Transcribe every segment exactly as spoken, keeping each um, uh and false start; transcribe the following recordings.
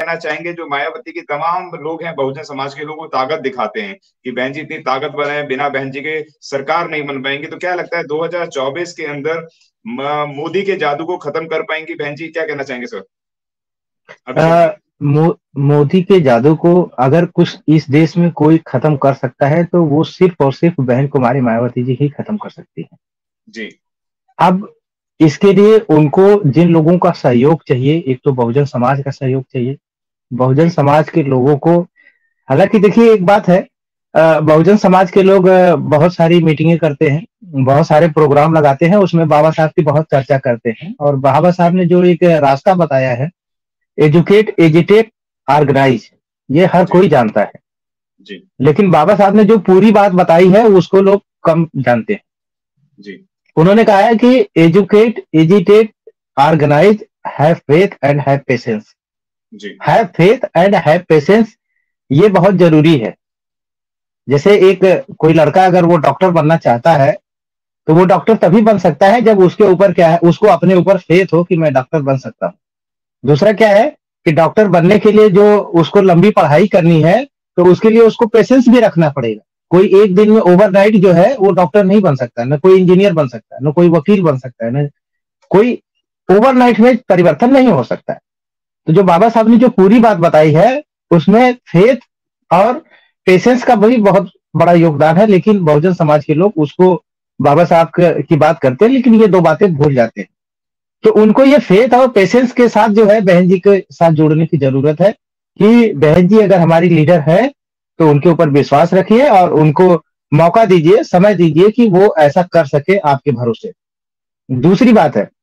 कहना चाहेंगे जो मायावती की तमाम लोग हैं बहुजन समाज के लोग वो ताकत दिखाते हैं कि बहन जी इतनी ताकतवर है, बिना बहन जी के सरकार नहीं बन पाएंगी, तो क्या लगता है दो हज़ार चौबीस के अंदर मोदी के जादू को खत्म कर पाएंगी बहन जी? क्या कहना चाहेंगे सर? अभिषेक जी। आ, मो, मोदी के जादू को अगर कुछ इस देश में कोई खत्म कर सकता है तो वो सिर्फ और सिर्फ बहन कुमारी मायावती जी ही खत्म कर सकती है जी। अब इसके लिए उनको जिन लोगों का सहयोग चाहिए, एक तो बहुजन समाज का सहयोग चाहिए। बहुजन जी। समाज के लोगों को, हालांकि देखिए एक बात है, बहुजन समाज के लोग बहुत सारी मीटिंगें करते हैं, बहुत सारे प्रोग्राम लगाते हैं, उसमें बाबा साहब की बहुत चर्चा करते हैं, और बाबा साहब ने जो एक रास्ता बताया है, एजुकेट, एजिटेट, ऑर्गेनाइज, ये हर कोई जानता है। जी। लेकिन बाबा साहब ने जो पूरी बात बताई है उसको लोग कम जानते हैं। जी। उन्होंने कहा है कि educate, agitate, organise, have faith and have patience. Have faith and have patience ये बहुत जरूरी है। जैसे एक कोई लड़का अगर वो डॉक्टर बनना चाहता है तो वो डॉक्टर तभी बन सकता है जब उसके ऊपर क्या है, उसको अपने ऊपर फेथ हो कि मैं डॉक्टर बन सकता हूँ। दूसरा क्या है कि डॉक्टर बनने के लिए जो उसको लंबी पढ़ाई करनी है तो उसके लिए उसको पेशेंस भी रखना पड़ेगा। कोई एक दिन में ओवरनाइट जो है वो डॉक्टर नहीं बन सकता, न कोई इंजीनियर बन सकता है, न कोई वकील बन सकता है, न कोई ओवरनाइट में परिवर्तन नहीं हो सकता है। तो जो बाबा साहब ने जो पूरी बात बताई है उसमें फेथ और पेशेंस का भी बहुत बड़ा योगदान है, लेकिन बहुजन समाज के लोग उसको बाबा साहब की बात करते हैं लेकिन ये दो बातें भूल जाते हैं। तो उनको ये फेथ और पेशेंस के साथ जो है बहन जी के साथ जोड़ने की जरूरत है कि बहन जी अगर हमारी लीडर है तो उनके ऊपर विश्वास रखिए और उनको मौका दीजिए, समय दीजिए कि वो ऐसा कर सके आपके भरोसे। दूसरी बात है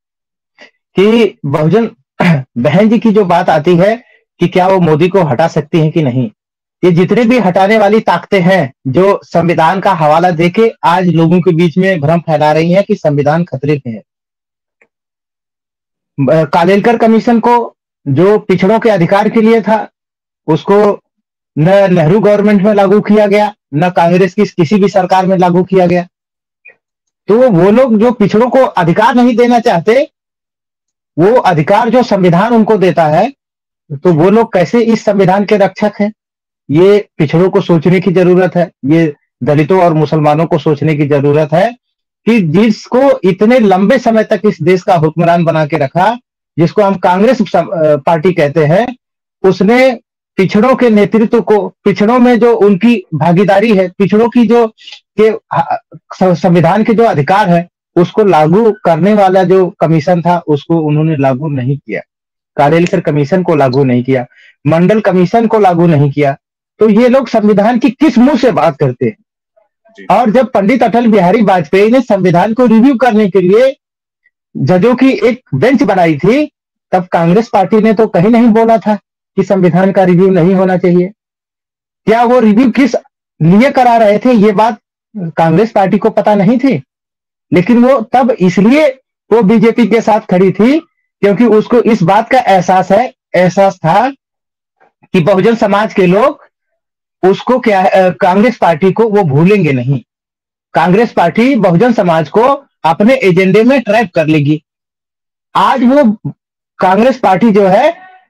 कि बहुजन बहन जी की जो बात आती है कि क्या वो मोदी को हटा सकती हैं कि नहीं, ये जितने भी हटाने वाली ताकतें हैं जो संविधान का हवाला देके आज लोगों के बीच में भ्रम फैला रही हैं कि संविधान खतरे में है। कालेलकर कमीशन को जो पिछड़ों के अधिकार के लिए था उसको न नेहरू गवर्नमेंट में लागू किया गया, न कांग्रेस की किसी भी सरकार में लागू किया गया। तो वो लोग जो पिछड़ों को अधिकार नहीं देना चाहते, वो अधिकार जो संविधान उनको देता है, तो वो लोग कैसे इस संविधान के रक्षक हैं? ये पिछड़ों को सोचने की जरूरत है, ये दलितों और मुसलमानों को सोचने की जरूरत है कि जिसको इतने लंबे समय तक इस देश का हुक्मरान बना के रखा, जिसको हम कांग्रेस पार्टी कहते हैं, उसने पिछड़ों के नेतृत्व को, पिछड़ों में जो उनकी भागीदारी है, पिछड़ों की जो के संविधान के जो अधिकार है उसको लागू करने वाला जो कमीशन था उसको उन्होंने लागू नहीं किया। कालेलकर कमीशन को लागू नहीं किया, मंडल कमीशन को लागू नहीं किया। तो ये लोग संविधान की किस मुंह से बात करते हैं? और जब पंडित अटल बिहारी वाजपेयी ने संविधान को रिव्यू करने के लिए जजों की एक बेंच बनाई थी, तब कांग्रेस पार्टी ने तो कहीं नहीं बोला था कि संविधान का रिव्यू नहीं होना चाहिए। क्या वो रिव्यू किस लिए करा रहे थे ये बात कांग्रेस पार्टी को पता नहीं थी, लेकिन वो तब इसलिए वो बीजेपी के साथ खड़ी थी क्योंकि उसको इस बात का एहसास है एहसास था कि बहुजन समाज के लोग उसको क्या, कांग्रेस पार्टी को वो भूलेंगे नहीं। कांग्रेस पार्टी बहुजन समाज को अपने एजेंडे में ट्रैप कर लेगी। आज वो कांग्रेस पार्टी जो है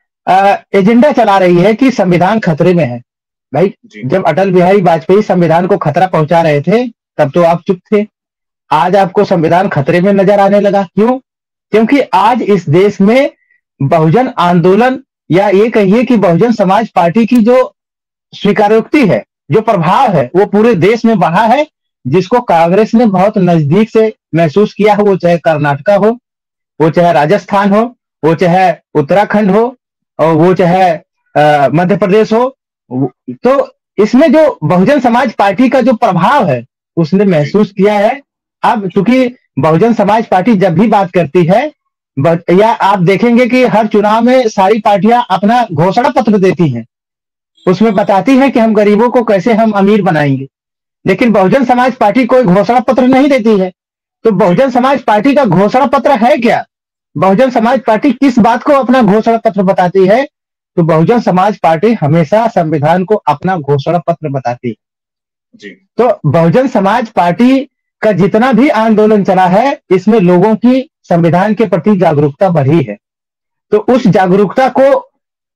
एजेंडा चला रही है कि संविधान खतरे में है। भाई जब अटल बिहारी वाजपेयी संविधान को खतरा पहुंचा रहे थे तब तो आप चुप थे, आज आपको संविधान खतरे में नजर आने लगा। क्यों? क्योंकि आज इस देश में बहुजन आंदोलन या ये कहिए कि बहुजन समाज पार्टी की जो स्वीकारोक्ति है, जो प्रभाव है, वो पूरे देश में बढ़ा है, जिसको कांग्रेस ने बहुत नजदीक से महसूस किया हो, वो चाहे कर्नाटका हो, वो चाहे राजस्थान हो, वो चाहे उत्तराखंड हो, और वो चाहे मध्य प्रदेश हो। तो इसमें जो बहुजन समाज पार्टी का जो प्रभाव है उसने महसूस किया है। अब चूंकि बहुजन समाज पार्टी जब भी बात करती है, या आप देखेंगे कि हर चुनाव में सारी पार्टियां अपना घोषणा पत्र देती हैं, उसमें बताती है कि हम गरीबों को कैसे हम अमीर बनाएंगे, लेकिन बहुजन समाज पार्टी कोई घोषणा पत्र नहीं देती है। तो बहुजन समाज पार्टी का घोषणा पत्र है क्या? बहुजन समाज पार्टी किस बात को अपना घोषणा पत्र बताती है? तो बहुजन समाज पार्टी हमेशा संविधान को अपना घोषणा पत्र बताती है जी। तो बहुजन समाज पार्टी का जितना भी आंदोलन चला है, इसमें लोगों की संविधान के प्रति जागरूकता बढ़ी है। तो उस जागरूकता को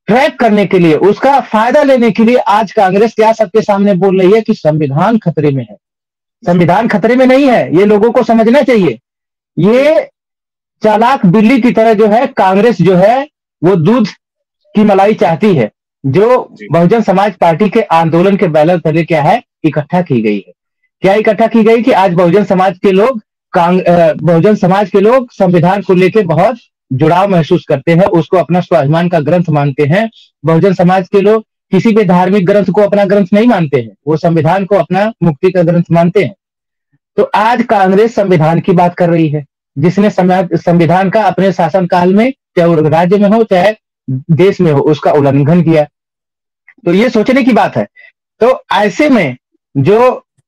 ट्रैप करने के लिए, उसका फायदा लेने के लिए आज कांग्रेस क्या सबके सामने बोल रही है कि संविधान खतरे में है। संविधान खतरे में नहीं है, ये लोगों को समझना चाहिए। ये चालाक बिल्ली की तरह जो है कांग्रेस जो है वो दूध की मलाई चाहती है, जो बहुजन समाज पार्टी के आंदोलन के बैनर तले क्या है इकट्ठा की गई है। क्या इकट्ठा की गई कि आज बहुजन समाज के लोग बहुजन समाज के लोग संविधान को लेकर बहुत जुड़ाव महसूस करते हैं, उसको अपना स्वाभिमान का ग्रंथ मानते हैं। बहुजन समाज के लोग किसी भी धार्मिक ग्रंथ को अपना ग्रंथ नहीं मानते हैं, वो संविधान को अपना मुक्ति का ग्रंथ मानते हैं। तो आज कांग्रेस संविधान की बात कर रही है, जिसने संविधान का अपने शासनकाल में चाहे राज्य में हो चाहे देश में हो उसका उल्लंघन किया। तो ये सोचने की बात है। तो ऐसे में जो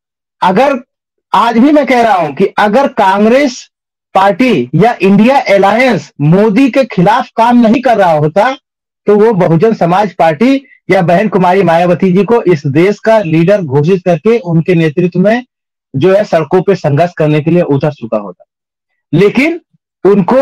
अगर आज भी मैं कह रहा हूं कि अगर कांग्रेस पार्टी या इंडिया अलायंस मोदी के खिलाफ काम नहीं कर रहा होता तो वो बहुजन समाज पार्टी या बहन कुमारी मायावती जी को इस देश का लीडर घोषित करके उनके नेतृत्व में जो है सड़कों पे संघर्ष करने के लिए उतर चुका होता। लेकिन उनको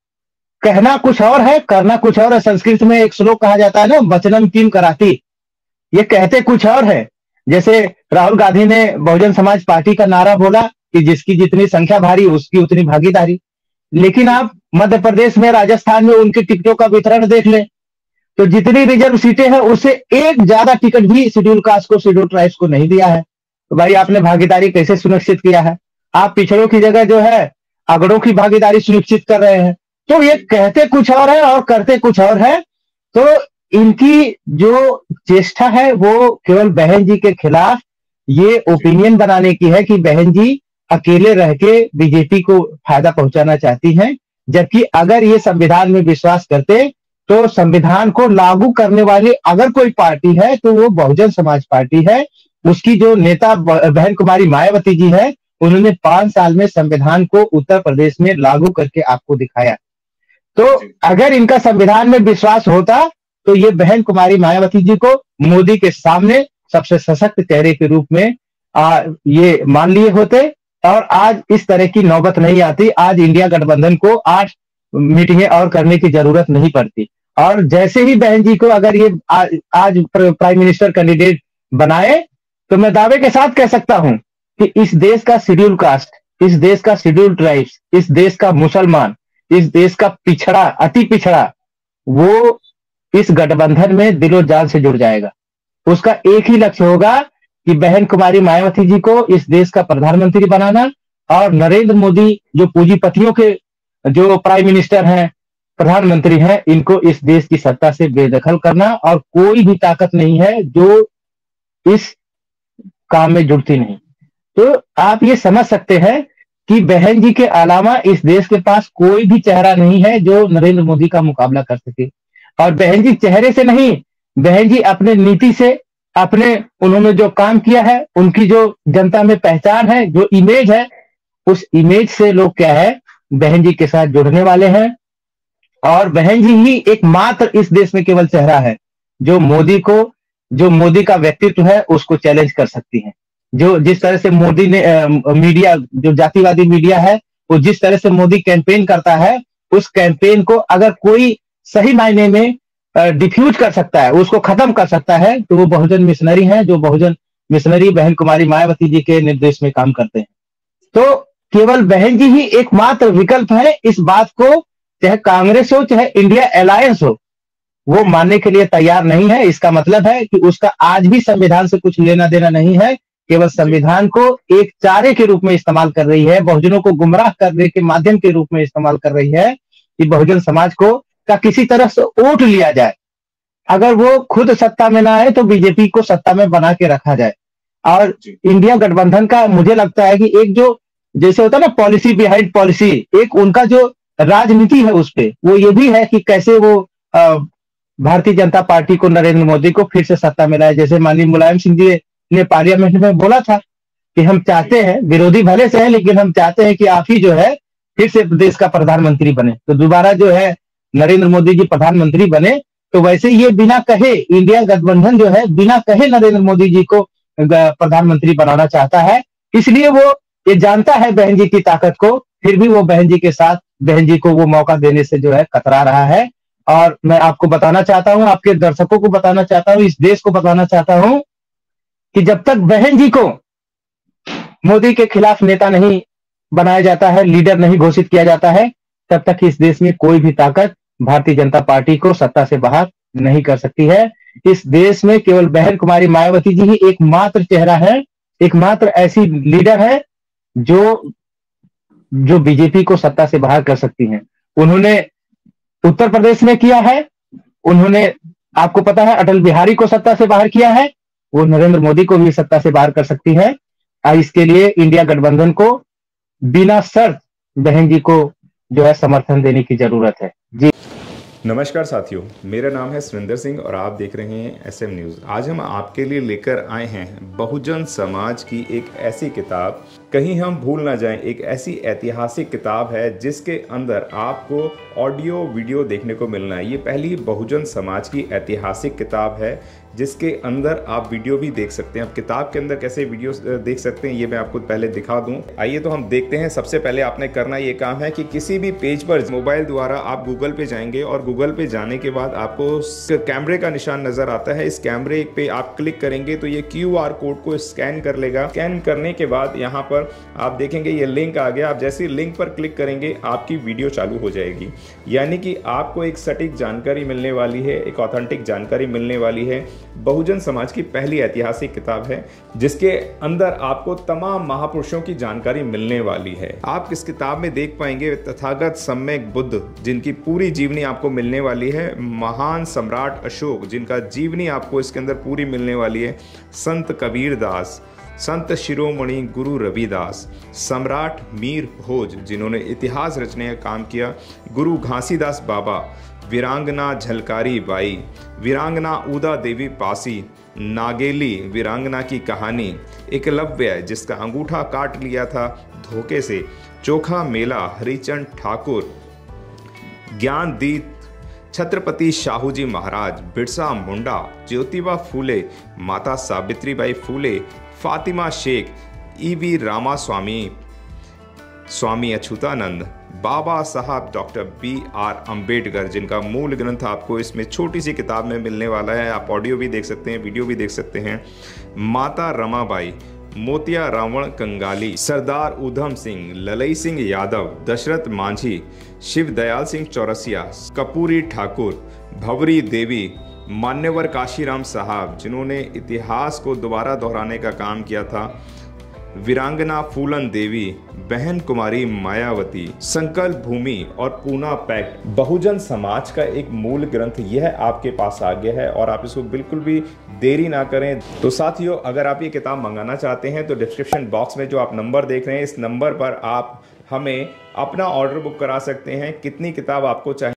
कहना कुछ और है, करना कुछ और है। संस्कृत में एक श्लोक कहा जाता है ना, वचनम किम कराती, ये कहते कुछ और है। जैसे राहुल गांधी ने बहुजन समाज पार्टी का नारा बोला कि जिसकी जितनी संख्या भारी उसकी उतनी भागीदारी, लेकिन आप मध्य प्रदेश में राजस्थान में उनके टिकटों का वितरण देख लें तो जितनी रिजर्व सीटें हैं उससे एक ज्यादा टिकट भी शेड्यूल कास्ट को, शेड्यूल ट्राइब्स को नहीं दिया है। तो भाई आपने भागीदारी कैसे सुनिश्चित किया है? आप पिछड़ों की जगह जो है अगड़ों की भागीदारी सुनिश्चित कर रहे हैं। तो ये कहते कुछ और है और करते कुछ और है। तो इनकी जो चेष्टा है वो केवल बहन जी के खिलाफ ये ओपिनियन बनाने की है कि बहन जी अकेले रह के बीजेपी को फायदा पहुंचाना चाहती हैं, जबकि अगर ये संविधान में विश्वास करते तो संविधान को लागू करने वाली अगर कोई पार्टी है तो वो बहुजन समाज पार्टी है। उसकी जो नेता बहन कुमारी मायावती जी है उन्होंने पांच साल में संविधान को उत्तर प्रदेश में लागू करके आपको दिखाया। तो अगर इनका संविधान में विश्वास होता तो ये बहन कुमारी मायावती जी को मोदी के सामने सबसे सशक्त चेहरे के रूप में आ, ये मान लिए होते और आज इस तरह की नौबत नहीं आती। आज इंडिया गठबंधन को आठ मीटिंगें और करने की जरूरत नहीं पड़ती। और जैसे ही बहन जी को अगर ये आ, आज प्राइम मिनिस्टर कैंडिडेट बनाए तो मैं दावे के साथ कह सकता हूं कि इस देश का शेड्यूल कास्ट, इस देश का शेड्यूल ट्राइब्स, इस देश का मुसलमान, इस देश का पिछड़ा, अति पिछड़ा, वो इस गठबंधन में दिलो जान से जुड़ जाएगा। उसका एक ही लक्ष्य होगा कि बहन कुमारी मायावती जी को इस देश का प्रधानमंत्री बनाना और नरेंद्र मोदी जो पूंजीपतियों के जो प्राइम मिनिस्टर हैं, प्रधानमंत्री हैं, इनको इस देश की सत्ता से बेदखल करना। और कोई भी ताकत नहीं है जो इस काम में जुड़ती नहीं। तो आप ये समझ सकते हैं कि बहन जी के अलावा इस देश के पास कोई भी चेहरा नहीं है जो नरेंद्र मोदी का मुकाबला कर सके। और बहन जी चेहरे से नहीं, बहन जी अपने नीति से, अपने उन्होंने जो काम किया है, उनकी जो जनता में पहचान है, जो इमेज है, उस इमेज से लोग क्या है बहन जी के साथ जुड़ने वाले हैं। और बहन जी ही एकमात्र इस देश में केवल चेहरा है जो मोदी को, जो मोदी का व्यक्तित्व है उसको चैलेंज कर सकती है। जो जिस तरह से मोदी ने आ, मीडिया, जो जातिवादी मीडिया है, वो जिस तरह से मोदी कैंपेन करता है, उस कैंपेन को अगर कोई सही मायने में डिफ्यूज कर सकता है, उसको खत्म कर सकता है, तो वो बहुजन मिशनरी हैं, जो बहुजन मिशनरी बहन कुमारी मायावती जी के निर्देश में काम करते हैं। तो केवल बहन जी ही एकमात्र विकल्प है। इस बात को चाहे कांग्रेस हो चाहे इंडिया अलायंस हो, वो मानने के लिए तैयार नहीं है। इसका मतलब है कि उसका आज भी संविधान से कुछ लेना देना नहीं है, केवल संविधान को एक चारे के रूप में इस्तेमाल कर रही है, बहुजनों को गुमराह करने के माध्यम के रूप में इस्तेमाल कर रही है कि बहुजन समाज को का किसी तरह से वोट लिया जाए। अगर वो खुद सत्ता में ना आए तो बीजेपी को सत्ता में बना के रखा जाए। और इंडिया गठबंधन का मुझे लगता है कि एक जो जैसे होता है ना पॉलिसी बिहाइंड पॉलिसी, एक उनका जो राजनीति है उस पे वो ये भी है कि कैसे वो भारतीय जनता पार्टी को, नरेंद्र मोदी को फिर से सत्ता में लाए। जैसे माननीय मुलायम सिंह जी ने पार्लियामेंट में बोला था कि हम चाहते हैं, विरोधी भले से है लेकिन हम चाहते हैं कि आप ही जो है फिर से देश का प्रधानमंत्री बने। तो दोबारा जो है नरेंद्र मोदी जी प्रधानमंत्री बने। तो वैसे ये बिना कहे इंडिया गठबंधन जो है बिना कहे नरेंद्र मोदी जी को प्रधानमंत्री बनाना चाहता है। इसलिए वो ये जानता है बहन जी की ताकत को, फिर भी वो बहन जी के साथ, बहन जी को वो मौका देने से जो है कतरा रहा है। और मैं आपको बताना चाहता हूं, आपके दर्शकों को बताना चाहता हूं, इस देश को बताना चाहता हूं कि जब तक बहन जी को मोदी के खिलाफ नेता नहीं बनाया जाता है, लीडर नहीं घोषित किया जाता है, तब तक इस देश में कोई भी ताकत भारतीय जनता पार्टी को सत्ता से बाहर नहीं कर सकती है। इस देश में केवल बहन कुमारी मायावती जी ही एकमात्र चेहरा है, एकमात्र ऐसी लीडर है जो जो बीजेपी को सत्ता से बाहर कर सकती हैं। उन्होंने उत्तर प्रदेश में किया है, उन्होंने, आपको पता है, अटल बिहारी को सत्ता से बाहर किया है, वो नरेंद्र मोदी को भी सत्ता से बाहर कर सकती है। और इसके लिए इंडिया गठबंधन को बिना शर्त बहन जी को जो है समर्थन देने की जरूरत है। जी नमस्कार साथियों, मेरा नाम है सुरेंद्र सिंह और आप देख रहे हैं एस एम न्यूज़। आज हम आपके लिए लेकर आए हैं बहुजन समाज की एक ऐसी किताब, कहीं हम भूल ना जाएं, एक ऐसी ऐतिहासिक किताब है जिसके अंदर आपको ऑडियो वीडियो देखने को मिलना है। ये पहली बहुजन समाज की ऐतिहासिक किताब है जिसके अंदर आप वीडियो भी देख सकते हैं। आप किताब के अंदर कैसे वीडियो देख सकते हैं ये मैं आपको पहले दिखा दूं। आइए तो हम देखते हैं। सबसे पहले आपने करना ये काम है कि किसी भी पेज पर मोबाइल द्वारा आप गूगल पे जाएंगे और गूगल पे जाने के बाद आपको कैमरे का निशान नजर आता है। इस कैमरे पे आप क्लिक करेंगे तो ये क्यू आर कोड को स्कैन कर लेगा। स्कैन करने के बाद यहाँ पर आप देखेंगे ये लिंक आ गया। आप जैसे ही लिंक पर क्लिक करेंगे आपकी वीडियो चालू हो जाएगी, यानी कि आपको एक सटीक जानकारी मिलने वाली है, एक ऑथेंटिक जानकारी मिलने वाली है। बहुजन समाज की पहली ऐतिहासिक किताब है जिसके अंदर आपको तमाम महापुरुषों की जानकारी मिलने वाली है। आप इस किताब में देख पाएंगे तथागत सम्यक बुद्ध जिनकी पूरी जीवनी आपको मिलने वाली है, महान सम्राट अशोक जिनका जीवनी आपको इसके अंदर पूरी मिलने वाली है, संत कबीर दास, संत शिरोमणि गुरु रविदास, सम्राट मीर भोज जिन्होंने इतिहास रचने का काम किया, गुरु घासीदास बाबा, वीरांगना झलकारी बाई, वीरांगना उदा देवी पासी, नागेली वीरांगना की कहानी, एकलव्य जिसका अंगूठा काट लिया था धोखे से, चोखा मेला हरिचंद ठाकुर, ज्ञानदीप छत्रपति शाहू जी महाराज, बिरसा मुंडा, ज्योतिबा फूले, माता Savitribai Phule, Fatima Sheikh, E V Ramaswamy, Swami Achyutanand, Baba Saheb doctor B are Ambedkar जिनका मूल ग्रंथ आपको इसमें छोटी सी किताब में मिलने वाला है। आप ऑडियो भी देख सकते हैं, वीडियो भी देख सकते हैं। माता रमाबाई, मोतिया रावण कंगाली, सरदार उधम सिंह, ललई सिंह यादव, दशरथ मांझी, शिव दयाल सिंह चौरसिया, कपूरी ठाकुर, भवरी देवी, मान्यवर काशीराम साहब जिन्होंने इतिहास को दोबारा दोहराने का काम किया था, वीरांगना फूलन देवी, बहन कुमारी मायावती, संकल्प भूमि और पूना पैक्ट। बहुजन समाज का एक मूल ग्रंथ यह आपके पास आ गया है और आप इसको बिल्कुल भी देरी ना करें। तो साथियों, अगर आप ये किताब मंगाना चाहते हैं तो डिस्क्रिप्शन बॉक्स में जो आप नंबर देख रहे हैं इस नंबर पर आप हमें अपना ऑर्डर बुक करा सकते हैं। कितनी किताब आपको चाहिए